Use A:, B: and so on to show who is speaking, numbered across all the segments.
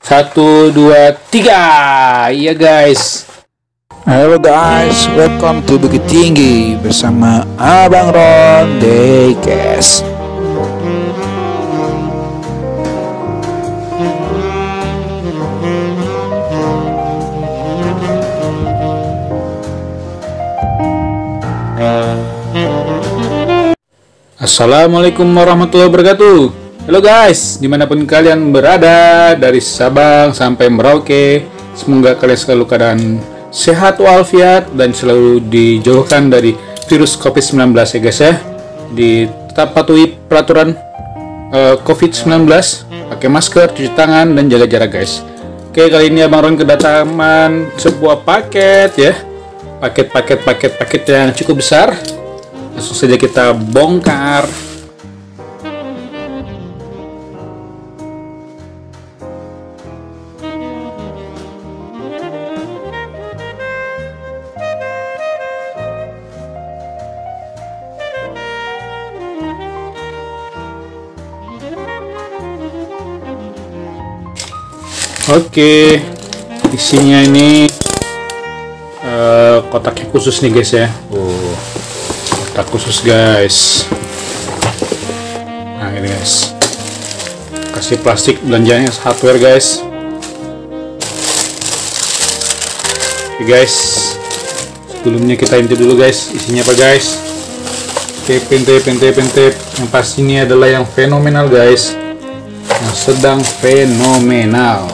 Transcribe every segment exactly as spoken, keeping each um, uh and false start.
A: Satu, dua, tiga. Iya guys.
B: Halo guys, welcome to Bukit Tinggi bersama Abang Ron Dekes.
A: Assalamualaikum warahmatullahi wabarakatuh. Halo guys, dimanapun kalian berada, dari Sabang sampai Merauke, semoga kalian selalu keadaan sehat walafiat dan selalu dijauhkan dari virus covid sembilan belas ya guys ya. Di tetap patuhi peraturan uh, covid sembilan belas, pakai masker, cuci tangan, dan jaga jarak guys. Oke, kali ini Abang Ron kedatangan sebuah paket ya. Paket-paket-paket-paket yang cukup besar. Langsung saja kita bongkar. Oke, isinya ini uh, kotaknya khusus nih guys ya. Oh, kotak khusus guys. Nah ini guys, kasih plastik belanjanya hardware guys. Oke guys, sebelumnya kita intip dulu guys, isinya apa guys. Oke, intip intip intip. Yang pasti ini adalah yang fenomenal guys, yang sedang fenomenal.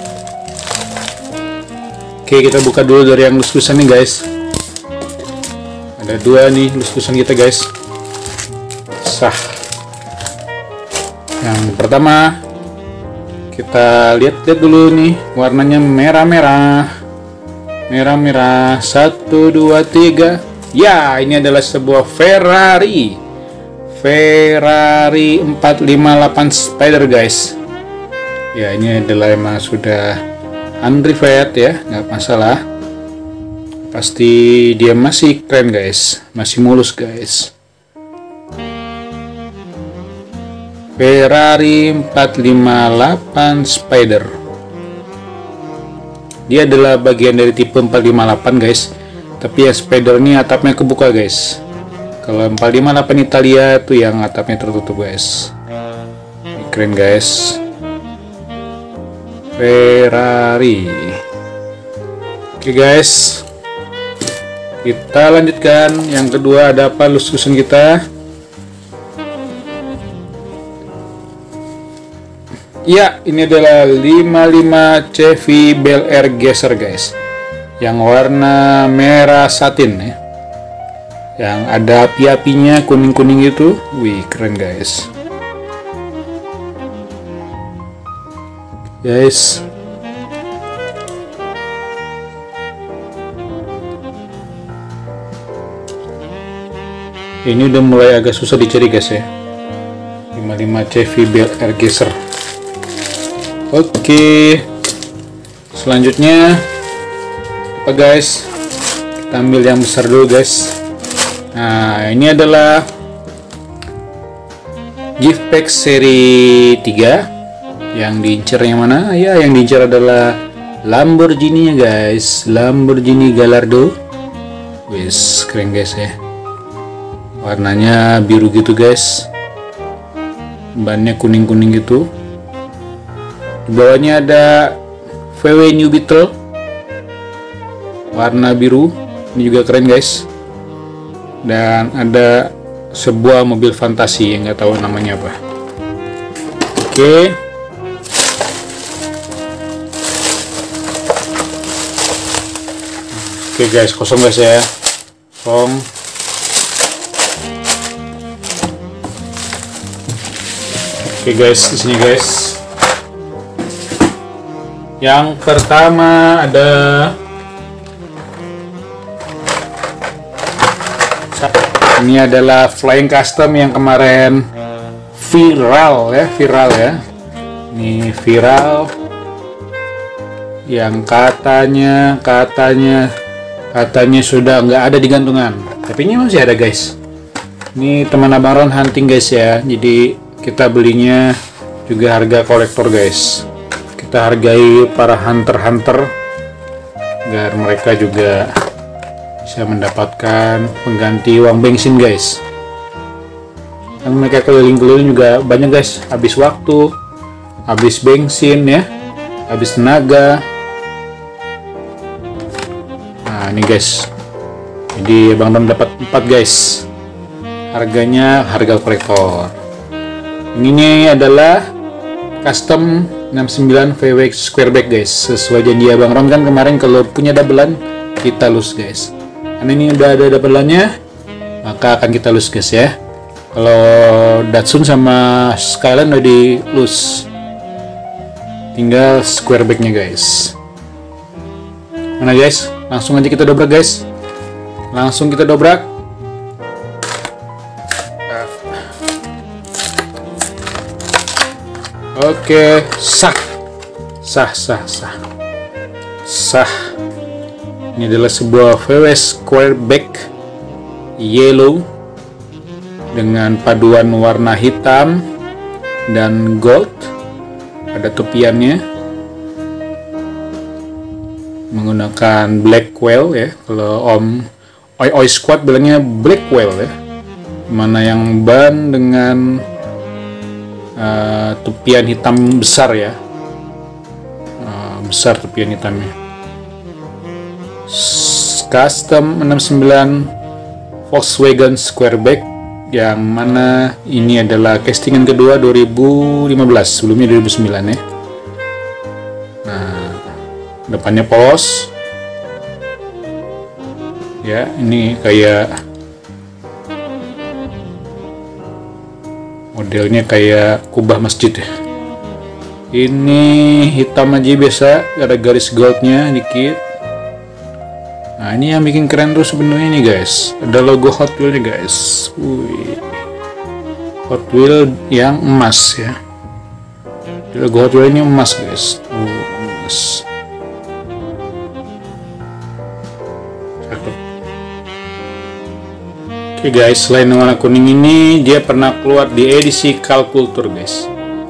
A: Oke, kita buka dulu dari yang lus-lusan nih guys. Ada dua nih lus-lusan kita guys. Sah. Yang pertama kita lihat-lihat dulu nih, warnanya merah-merah. Merah-merah. Satu, dua, tiga. Ya, ini adalah sebuah Ferrari. Ferrari empat lima delapan Spider guys. Ya, ini adalah emang sudah unrevet ya, nggak masalah. Pasti dia masih keren guys, masih mulus guys. Ferrari empat lima delapan Spider. Dia adalah bagian dari tipe empat lima delapan guys, tapi ya Spider ini atapnya kebuka guys. Kalau empat lima delapan Italia tuh yang atapnya tertutup guys. Ini keren guys. Ferrari. Oke guys, kita lanjutkan. Yang kedua ada apa lus-lusan kita? Ya, ini adalah lima puluh lima C V Bel Air Geser guys, yang warna merah satin ya, yang ada api-apinya kuning-kuning itu. Wih, keren guys. Guys, ini udah mulai agak susah dicari guys ya. lima puluh lima C V Bel Air Geser. Oke, selanjutnya apa guys? Kita ambil yang besar dulu guys. Nah, ini adalah gift pack seri tiga. Yang diincar yang mana? Ya, yang diincar adalah Lamborghini ya guys, Lamborghini Gallardo. Wis, keren guys ya. Warnanya biru gitu guys, bannya kuning-kuning gitu. Di bawahnya ada V W New Beetle, warna biru. Ini juga keren guys. Dan ada sebuah mobil fantasi yang nggak tahu namanya apa. Oke. Oke guys, kosong guys ya, kosong. Oke guys, di sini guys. Yang pertama ada ini adalah Flying Custom yang kemarin viral ya, viral ya. Ini viral yang katanya katanya katanya sudah nggak ada di gantungan, tapi ini masih ada guys. Ini teman Abang Ron hunting guys ya, jadi kita belinya juga harga kolektor guys. kita hargai para hunter-hunter agar mereka juga bisa mendapatkan pengganti uang bensin guys. Kan mereka keliling-keliling juga banyak guys, habis waktu, habis bensin ya, habis tenaga. Nah ini guys, jadi Bang Ron dapat empat guys, harganya harga kolektor. Ini adalah custom enam puluh sembilan V W square back guys, sesuai janji Bang Ron kan kemarin kalau punya doublean kita lus guys. Karena ini udah ada doubleannya, maka akan kita lus guys ya. Kalau Datsun sama Skyline udah di lus, tinggal square backnya guys. Mana guys, langsung aja kita dobrak guys, langsung kita dobrak. Oke, sah, sah, sah, sah, sah. Ini adalah sebuah V W square back yellow dengan paduan warna hitam dan gold pada topiannya, menggunakan black whale ya. Kalau Om Oi Oi Squad bilangnya black whale ya, mana yang ban dengan uh, topian hitam besar ya, uh, besar topian hitamnya. Custom enam puluh sembilan Volkswagen Squareback, yang mana ini adalah castingan kedua dua ribu lima belas, sebelumnya dua ribu sembilan ya. Nah, depannya polos ya, ini kayak modelnya kayak kubah masjid ya. Ini hitam aja biasa, ada garis goldnya dikit. Nah ini yang bikin keren tuh sebenarnya nih guys, ada logo Hot Wheel nya guys. Wih, Hot Wheel yang emas ya, logo Hot Wheel nya emas guys. Oh, emas. Cakep. Oke guys, selain warna kuning ini, dia pernah keluar di edisi Calculture guys.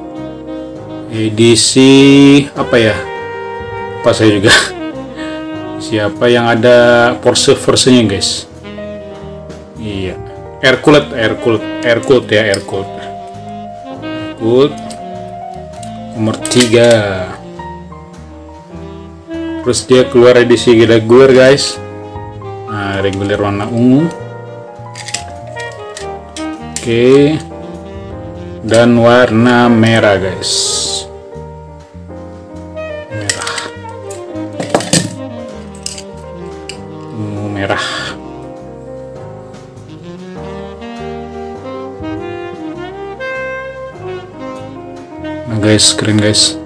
A: Edisi apa ya? Apa saya juga. Siapa yang ada Porsche versinya guys? Iya, air cooled, air cooled, air cooled ya, air cooled, air cooled nomor tiga. Terus dia keluar edisi regular guys. Nah, regular warna ungu. Oke, dan warna merah guys. Merah. Nah guys, keren guys.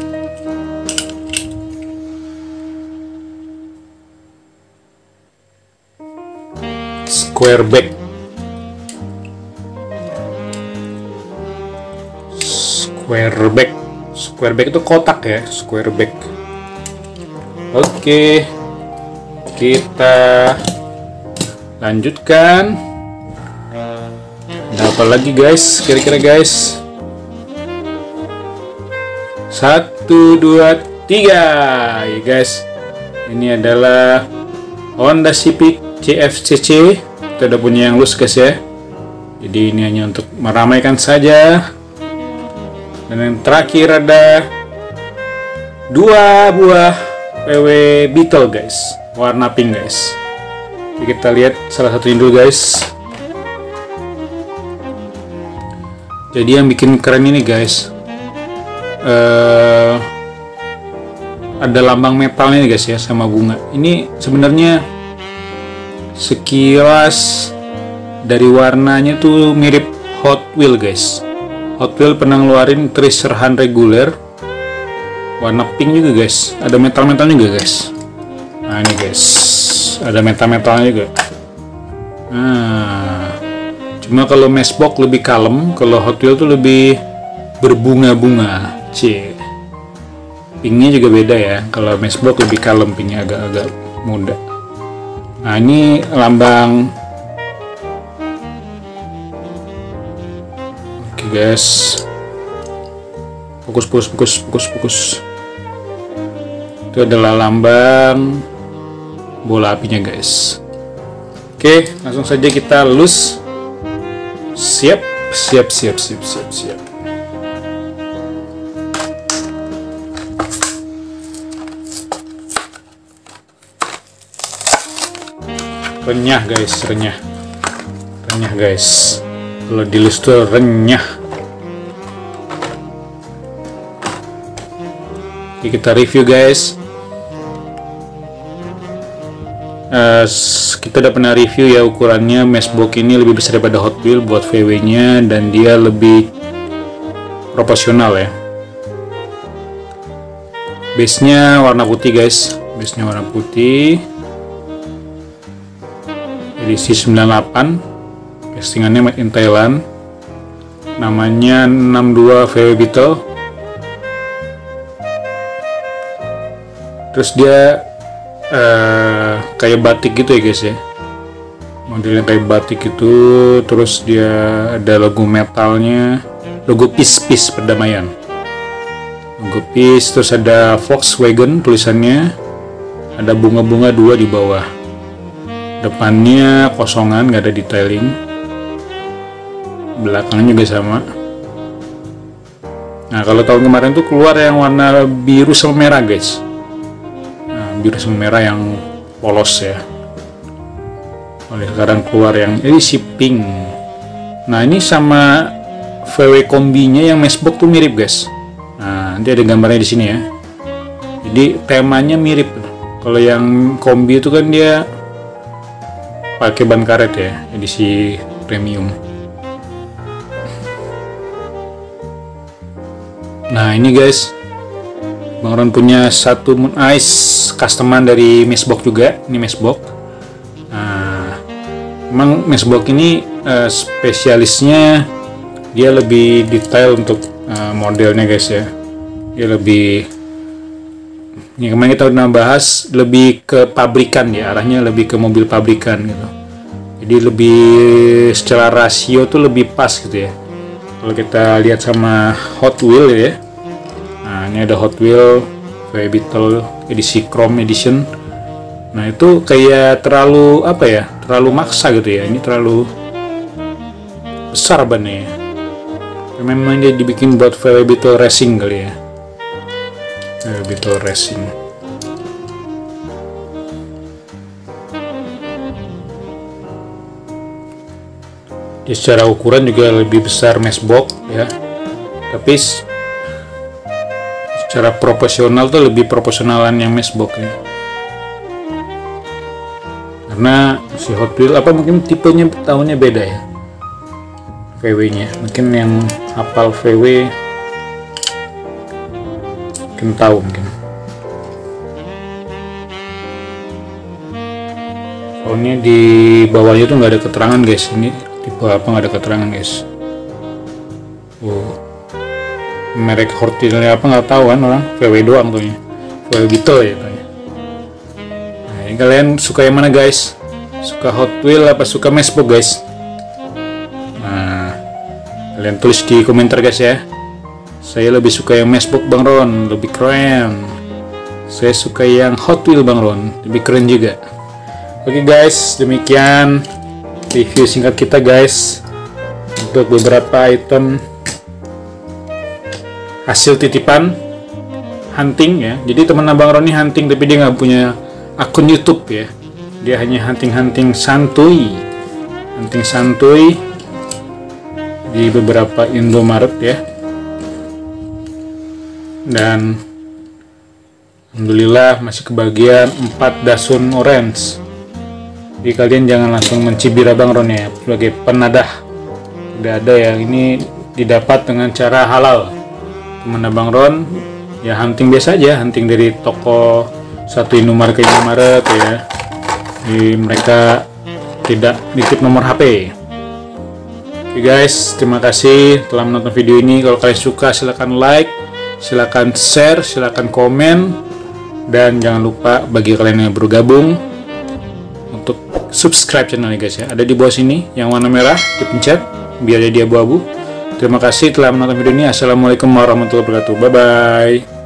A: Square back. Square back. Square back itu kotak ya, square back. Oke. Kita lanjutkan. Ada apa lagi guys? Kira-kira guys. Satu, dua, tiga. Ya guys. Ini adalah Honda Civic C F C C. Kita udah punya yang loose guys ya. Jadi ini hanya untuk meramaikan saja. Dan yang terakhir ada dua buah V W Beetle guys, warna pink guys. Jadi kita lihat salah satunya dulu guys. Jadi yang bikin keren ini guys, uh, ada lambang metalnya nih guys ya, sama bunga. Ini sebenarnya sekilas dari warnanya tuh mirip Hot Wheel guys. Hot Wheel pernah ngeluarin Tracerhand reguler warna pink juga guys, ada metal-metalnya juga guys. Nah ini guys, ada metal-metalnya juga. Nah, cuma kalau Matchbox lebih kalem, kalau Hot Wheel tuh lebih berbunga-bunga. C. Pinknya juga beda ya. Kalau Matchbox lebih kalem, pinknya agak-agak muda. Nah ini lambang. Oke guys, fokus, fokus, fokus, fokus, fokus. Itu adalah lambang bola apinya guys. Oke, langsung saja kita lus. Siap, siap, siap, siap, siap, siap. Renyah guys, renyah. Renyah guys. Kalau dilus tuh renyah. Oke, kita review guys. Uh, kita udah pernah review ya, ukurannya Matchbox ini lebih besar daripada Hot Wheels buat V W nya, dan dia lebih proporsional ya. Base nya warna putih guys, base nya warna putih, edisi sembilan puluh delapan, castingannya made in Thailand, namanya enam dua V W Beetle. Terus dia uh, kayak batik gitu ya guys ya, modelnya kayak batik gitu. Terus dia ada logo metalnya, logo Peace-Peace perdamaian, logo Peace. Terus ada Volkswagen tulisannya, ada bunga-bunga dua di bawah. Depannya kosongan, nggak ada detailing. Belakangnya juga sama. Nah, kalau tahun kemarin tuh keluar yang warna biru sama merah guys, biru sama merah yang polos ya. Oleh sekarang keluar yang edisi pink. Nah, ini sama V W kombinya yang Matchbox tuh mirip guys. Nah, nanti ada gambarnya di sini ya. Jadi temanya mirip. Kalau yang kombi itu kan dia pakai ban karet ya, edisi premium. Nah, ini guys, Bang Ron punya satu Moon Ice customan dari Matchbox juga. Ini Matchbox. Nah, memang Matchbox ini uh, spesialisnya dia lebih detail untuk uh, modelnya guys ya. Dia lebih, yang kemarin kita udah bahas, lebih ke pabrikan ya, arahnya lebih ke mobil pabrikan gitu. Jadi lebih secara rasio tuh lebih pas gitu ya. Kalau kita lihat sama Hot Wheels ya. Nah, ini ada Hot Wheels V W Beetle edisi Chrome Edition. Nah, itu kayak terlalu apa ya? Terlalu maksa gitu ya. Ini terlalu besar bannya. Memang dia dibikin buat V W Beetle Racing kali ya. V W Beetle Racing. Dia secara ukuran juga lebih besar Matchbox ya. Tapi secara proporsional tuh lebih proporsionalan yang Matchbox ya. Karena si Hot Wheels apa mungkin tipenya tahunnya beda ya. V W-nya. Mungkin yang hafal V W mungkin tahu mungkin. Soalnya di bawahnya tuh nggak ada keterangan guys. Ini tipe apa, nggak ada keterangan guys. Oh. Merek Hot Wheels-nya apa nggak tahu kan orang, V W doang tuh ya. V W Beetle ya tanya. Nah, ini kalian suka yang mana guys? Suka Hot Wheels apa suka Matchbox guys? Nah, kalian tulis di komentar guys ya. Saya lebih suka yang Matchbox Bang Ron, lebih keren. Saya suka yang Hot Wheels Bang Ron, lebih keren juga. Oke guys, demikian review singkat kita guys untuk beberapa item hasil titipan hunting ya. Jadi teman Abang Ron ini hunting tapi dia nggak punya akun YouTube ya. Dia hanya hunting-hunting santuy, hunting santuy di beberapa Indomaret ya. Dan alhamdulillah masih kebagian empat dasun orange. Jadi kalian jangan langsung mencibir Abang Ron ya sebagai penadah. Tidak ada yang ini didapat dengan cara halal. Teman Abang Ron ya hunting biasa aja, hunting dari toko satu Indomaret ke Indomaret ya. Jadi mereka tidak nitip nomor H P. Oke guys, terima kasih telah menonton video ini. Kalau kalian suka silahkan like, silahkan share, silahkan komen, dan jangan lupa bagi kalian yang baru gabung untuk subscribe channelnya guys ya. Ada di bawah sini yang warna merah, dipencet biar jadi abu-abu. Terima kasih telah menonton video ini. Assalamualaikum warahmatullahi wabarakatuh. Bye bye.